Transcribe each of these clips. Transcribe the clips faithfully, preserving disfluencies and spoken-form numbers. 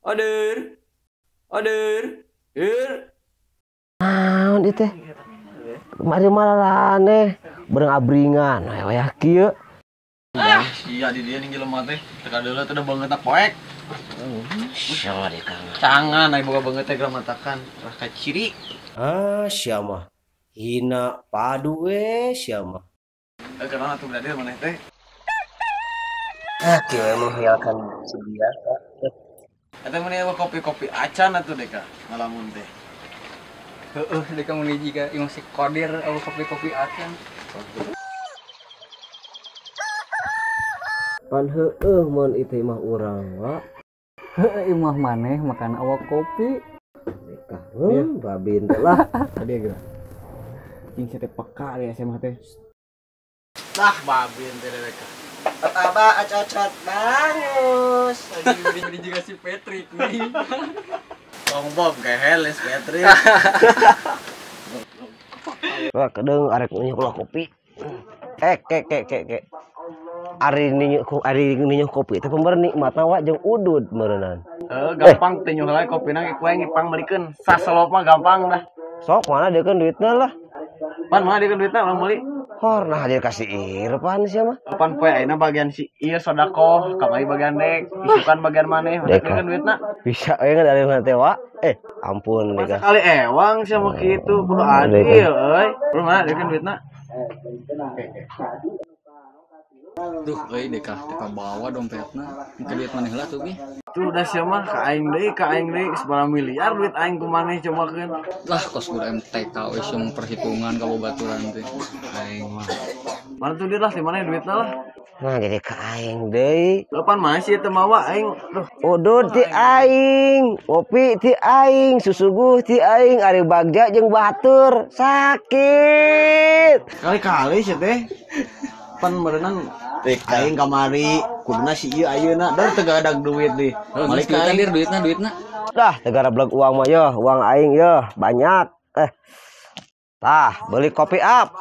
Order, order, order. Naon ieu teh? Mari marane, beurang abringan, wayah kieu. Ah, iya di dia nih jelema teh. Teka deuleu teh udah banget poek. Sia deh Kang. Cangan aya boga banget teh gramatakan. Raka ciri. Ah, sia mah. Hina padu we sia mah. Eh kenapa tuh berarti maneh teh? Ah, kieu menghayalkan sedia. Eta maneh kopi-kopi acan atuh deh Kak, ngalamun teh. Heeh, deka mun jiga ieu masih kodir eueuh kopi-kopi acan. Pan heueuh mun itu mah urang wa. Heeh, imah maneh makan awak kopi. Kah, hmm, babin teh lah. Tadi ya cing teh peka di S M A teh. Lah babin teh deka. Apa acot-acot bangus. Lagi beri juga si Patrick nih. Bong Bob kayak Heles Patrick. Wah, kedeng arek nyukulah kopi. Eh, kek kek kek kek. Ari ninyu ari ninyu kopi teh pember nikmatna wa jeung udud meureunnan. Eh gampang teh nyuh lae kopina ge kue ngipang balikeun. Saselop mah gampang dah. Sok mana deukeun duitna lah. Pan mana dikeun duitna urang meuli? Hor nah hadir kasih irpan sia mah. Pan poe ayeuna bagian si ieu sedekah, kamari bagian dek, isukan bagian maneh, mana dikeun duitna? Bisa we dari mana teh wa? Eh, ampun Masa deka. kali ewang sia mah kitu, kudu adil euy. Urang mana dikeun duitna? Duh, euy deka deka bawa dompetna. Engke duit maneh heula tuh ge. Tuh udah sia mah ka aing deui, ka aing deui sabaraha miliar duit aing ku maneh cobakeun. Lah kos guru M T K we sung perhitungan kabobaturan teh. Aing mah. Mana tuh dia lah di mana duitna lah? Nah, jadi ka aing deui. Depan mah sih teu mawa aing. Duh, Udud ti aing, kopi ti aing, susuguh ti aing, ari bagja jeung batur. Sakit. kali-kali sih teh. Pan merenang aing kamari kuduna si ieu ayeuna dar teu gadag duit deui. Balik ka aing duitna duitna. Dah, tegara blag uang mah yo, uang aing yo, banyak. Eh. Tah, beli kopi up.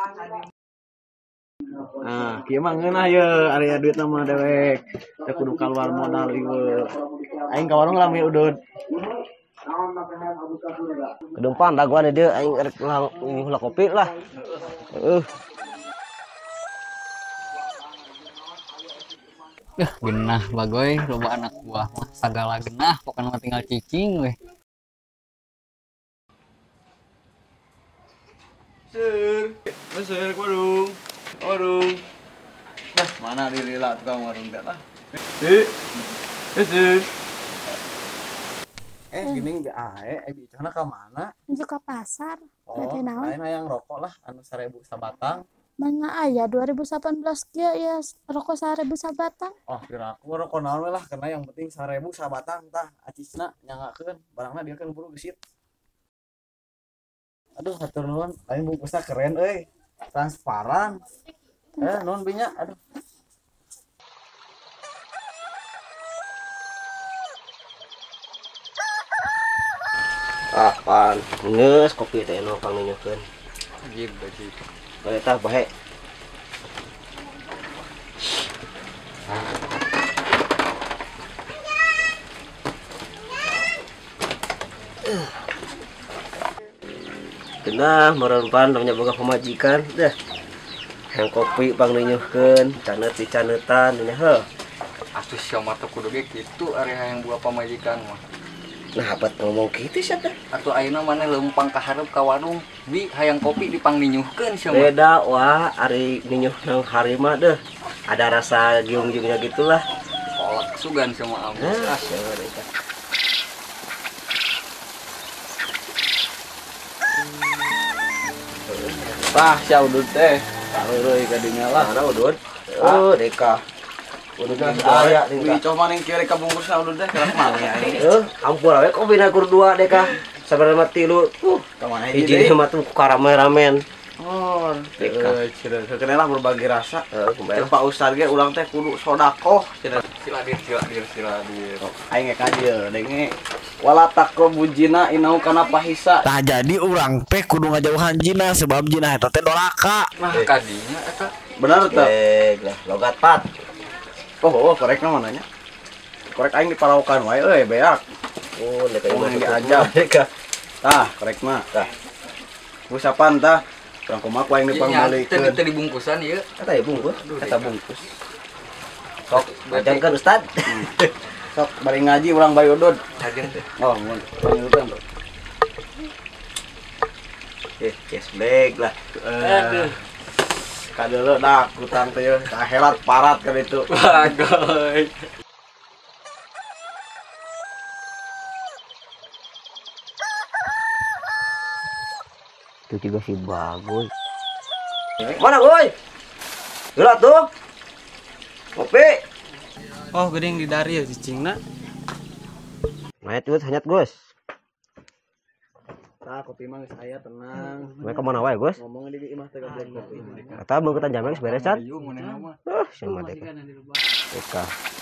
Nah, kieu mah ngeunah ye area duitna mah dewek. Teu kudu kaluar modal ieu. Aing ka warung lami udud. Kedempan daguan dia aing rek ulah kopi lah. Heeh. Yah, genah bagoy loba anak buah mah sagala genah pokoknya mah tinggal cicing weh. Seur, seur warung. Warung. Dah, mana dilila tukang warung teh lah. Eh. Seur. Eh, gini ae, eh bicana ka mana? Menuju ke pasar. Oh, Teh naon? lain hayang rokok lah anu seribu sabatang. Mana aya dua ribu delapan belas kieu ya rokok seribu sabatang. Oh, kira aku rokok naon we lah karena yang penting seribu sabatang tah acisna nyangakeun barangna dia kan buru gesit. Aduh, hatur nuhun, aing bungkusna keren euy. Transparan. Eh, nuhun binya, aduh. Ah, pan. Geus kopi teh nu kang nyukeun. Gitu gitu. Bae tah bae. Genah meureun pan namanya boga pamajikan dah. Yang kopi pang nyukeun, caneut di caneutan nya heuh. Atuh sia mah teh kudu ge kitu ari hayang buah pamajikan mah. Nah, apa ngomong kitu sia teh? Atuh ayeuna maneh leumpang ka hareup ka warung, bi hayang kopi dipang ninyuhkeun sia mah. Beda wah, ari ninyuh nang hari mah deh. Ada rasa giung-giungnya gitulah. Kolak sugan sia mah ampun. Nah, sia mereka. Tah, sia udud teh. Euy gadinya lah. Mana udud? Oh, deka. Udud aya Wih, deka. coba ning kieu ka bungkusna udud teh kerak mali aing. Heuh, ampun we kopi na kur dua deka. Sabar mah tilu. Uh, Ka mana hiji mah tuh karame-ramen. Oh, Deka. eh cenah kekenela berbagi rasa. Heeh, Teu kumaha? Pak Ustad ge urang teh kudu sodakoh cenah. Sila dir sila dir sila dir. Aing ka dieu denge wala taqrabu jina inau kana pahisa. Tah jadi urang teh kudu ngajauhan jina sebab jina eta teh doraka. Nah, kadinya eta Bener teu? Eh, lah logat pat. Oh, oh, korek na mananya. Korek aing di Paraokan wae euy beak. Oh, deka Oh, ieu diajak. deka. Tah, korek mah. Tah. Terus apaan tah? Kurang kumaha ku aing dipanggulikeun. tadi bungkusan ieu. Kata ya bungkus. Eta bungkus. Sok, ajankan Ustad. Sok bari ngaji urang bae odod. Ajen teh. Oh, mun panggilkeun. Eh, yes baik lah. Aduh. Kadeuleu dah kutang teh yeuh. Kahelat parat ka ditu. Bagoy. Itu juga si bagus. Mana boy? Gerak tuh. Kopi. Oh, gede yang di dari ya cicingna. Nah itu hanyat Gus. Tah kopi mah geus aya tenang. Mereka mana wae Gus? Ngomong di imah teh goblok kopi. Kata mau kita jamek beresan. Ayo mun mah. Ah, sama deka. Deka.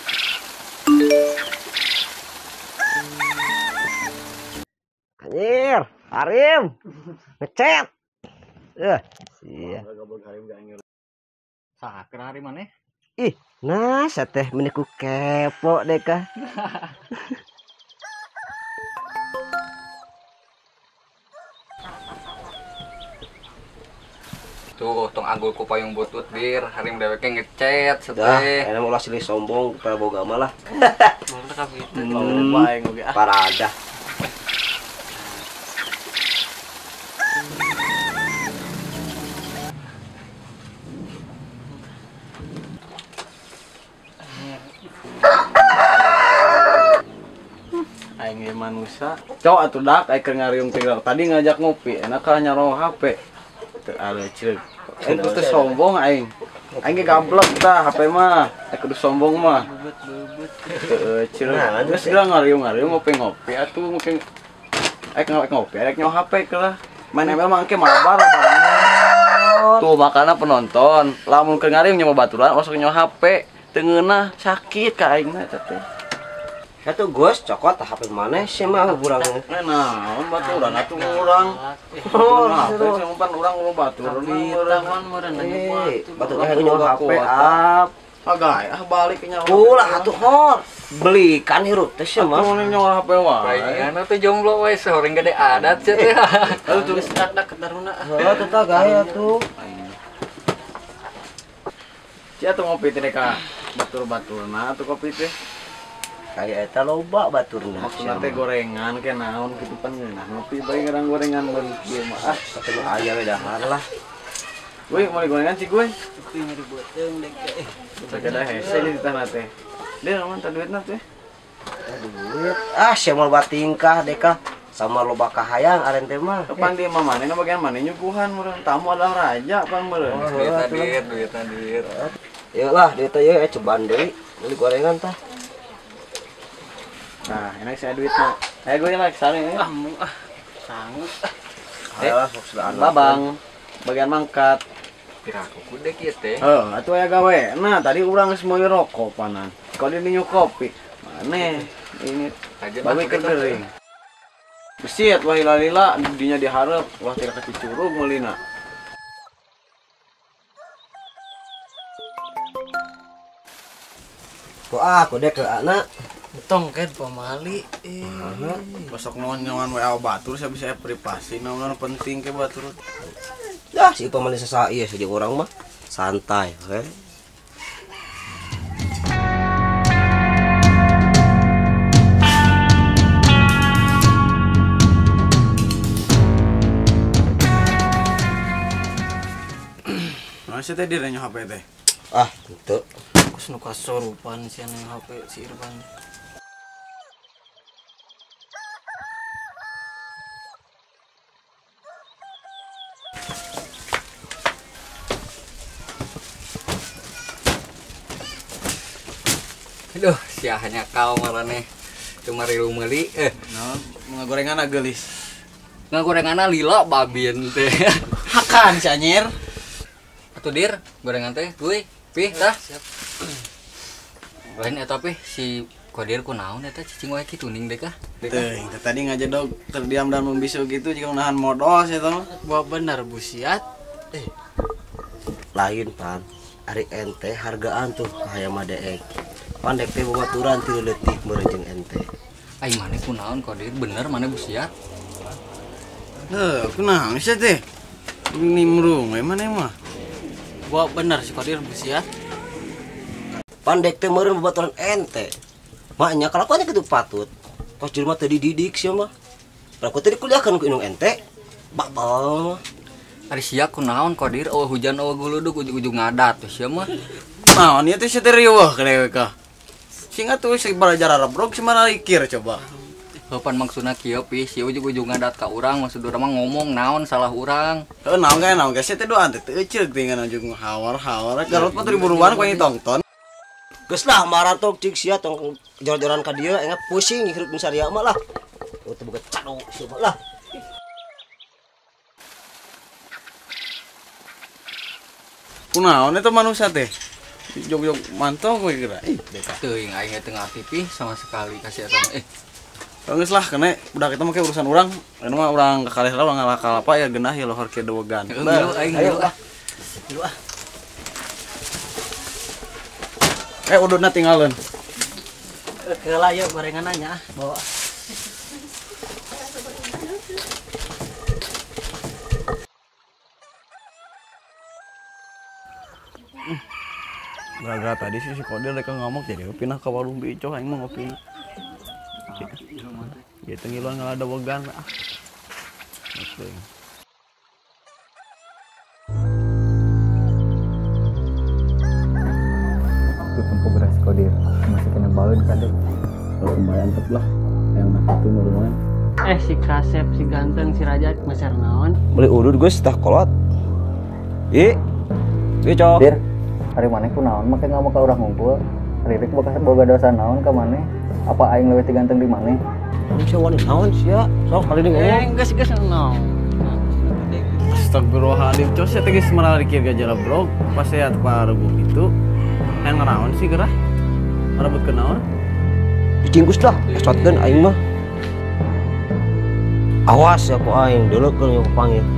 Anjir, Arim. Ngecet. Eh, iya. Saker hari maneh. Ih, nah sateh meniku kepo deka. Tuh, tong anggul ku payung butut dir, harim deweke ngecet Dah, seteh. enak ulah silih sombong kepada boga malah. Mantap kabeh. Hmm. Bae ngoge ah. Parada. Aing ge manusia. Cok atuh dak aing keur ngariung tinggal. Tadi ngajak ngopi, enak ka nyaro H P. Teu ale ceuk. Aing teh sombong aing. Aing ge gablek tah H P mah. Aing kudu sombong mah. Teu ceuk. Geus geura ngariung-ngariung ngopi-ngopi atuh mungkin aing ngopi, aing nyaho H P lah. Main M L mah engke mabar bareng. Tuh makana penonton, lamun keur ngariung nyawa baturan osok nyaho H P. Teu ngeunah sakit ka aing mah eta teh. Satu Gus cokot H P mana sih mah kurang. Nah, naon baturan atuh urang. Oh, Nah, seru. teh umpan urang lu baturan urang meureun Eh, batu kayak nyawa H P up. Agak ah balik ke nyawa. Ulah atuh hor. Belikan hirup teh sih mah. Atuh nih nyawa H P wae. Bayangan tuh jomblo we seuring gede adat sih teh. Aduh tulis dak-dak ketaruna. Oh, teh tah gaya tuh. Cia tuh ngopi teh ka batur-baturna atuh kopi teh. Kayak eta loba baturna. Maksudna teh gorengan ke naon kitu pan ngeunah ngopi bae ngarang gorengan bari ieu mah. Ah, Satu aya we dahar lah. Woi, mau gorengan sih gue. Kopi mah dibuateung dek eh. Sagada hese di tanah teh. Dia naon teh duitna teh? Duit. Ah, sia mah batingkah deka. Sama loba kahayang aren teh mah. Kapan dia mah manehna bagian maneh nyuguhan meureun. Tamu adalah raja pan meureun. Duit hadir, duit hadir. Yuk lah, duit teh ye cobaan deui. Beli gorengan tah. Nah, enak saya duitnya. Ayo gue lagi kesana ini. Ah, mu ah. Sanggup. Ayolah, sok sudah anak. Babang, bagian mangkat. Piraku kude kieu teh. Oh, atuh aya gawe. Nah, tadi urang geus moe rokok panan. Kau di minum kopi. Maneh ini bawi keur geuring. Besiet wah lila dinya dihareup, wah tidak kecicurug meulina. Ku aku dek ke anak. Tong kan pamali. Eh. Besok naon nyawan we batur saya bisa privasi naon penting ke batur. Dah si pamali sasa ieu saja orang mah santai, oke. Masih teh direnya H P teh. Ah, tentu. Kus nu kasorupan si anu H P si Irfan. Aduh, siahnya kau marane. Cuma rilu meuli eh Naon mau gorengan gelis. ngagorenganna lila babin teh. Hakan si anyer. Atuh dir, gorengan teh kuy, pih tah. Lain eta pih si Kodir kunaon eta cicing wae kitu ning deh kah? Teh, tadi ngajedog terdiam dan membisu gitu jika menahan modos eta mah. Bawa benar busiat. Eh, Lain pan. Ari ente hargaan tuh kahaya mah deek. Pandek teh babaturan tilu leutik meureun jeung ente. Aing mana kunaon Kodir bener mana busiat. Heh, kunaon sih teh? Nimrung, mana mah? Gua bener si Kodir busiat. Pandek teh meureun babaturan ente. Maknya kalakuannya gitu patut. Kos jelema teu dididik sia mah. Kalau tadi kuliahkan ku inung ente. Bapak. Ari sia kunaon Kodir eueuh hujan eueuh guludug ujug-ujug ngadat tuh sia mah. Naon ieu teh serius kene ka. Sing atuh si belajar Arab si mana ikir coba. Heupan maksudna kieu pi si ujug-ujug ngadat ka urang maksud urang mah ngomong naon salah urang. Heuh naon kae naon geus teh doan teh teu ceuk dengan ujug hawar-hawar. Garot mah teu buruan ku ini tongton. Geus lah maratok cik sia tong jor-joran ka dieu engap pusing hirup di saria mah lah. Oh teu boga cado sia lah. Kunaon eta manusia teh? Jog-jog mantau gue kira. Ih, Teuing aing teu ngarti pi sama sekali kasih eta mah. Eh, geus lah kene budak kita mah ke urusan urang. Anu mah urang kakalih urang ngalakal apa ya geunah ya lohor ke dewegan. Ayo aing ayo ah. Dulu ah. Eh ududna tinggalin. Keula yuk gorengananya ah, bawa. Gara-gara tadi sih si Kodir mereka ngomong jadi pindah ke warung bico aing mah ngopi. Ya tengiluan ngalada wegan ah. Oke. Tempo beras Kodir masih kena baeud kadek. Kalau lumayan tep lah yang nak itu lumayan. Eh si Kasep, si ganteng, si Raja meser naon? Beli udud gue setah kolot. Ih. Ih, Cok. Dir, hari mana kunaon make ngomong ka urang ngumpul. Lirik bekas boga dosa naon ka maneh? Apa aing leuwih ganteng di maneh? Sia wani naon sia? Sok kali ini ngomong. Eh geus geus naon. Astagfirullahaladzim, cos ya tegis malah dikir gajala blog pas saya tepa rebuk itu yang ngerawan sih gerah merebut ke naon Dicingkus lah, esotkeun aing mah. Awas ya ku aing, deulekeun yang panggil.